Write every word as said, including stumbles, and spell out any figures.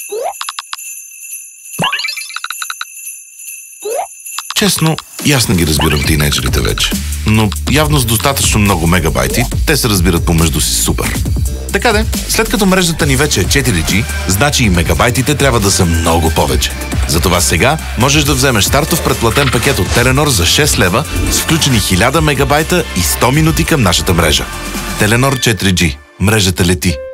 Честно, и аз не ги разбирам тийнейджерите вече. Но явно с достатъчно много мегабайти, те се разбират помежду си супер. Така де, след като мрежата ни вече е четири джи, значи и мегабайтите трябва да са много повече. Затова сега можеш да вземеш стартов предплатен пакет от Теленор за шест лева с включени хиляда мегабайта и сто минути към нашата мрежа. Теленор четири джи. Мрежата лети.